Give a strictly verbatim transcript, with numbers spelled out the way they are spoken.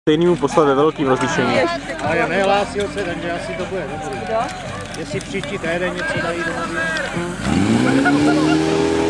stejnému poslat ve velkým rozlišení. Ale já nehlásil se, takže asi to bude dobrý. Jestli příští týden něco dají do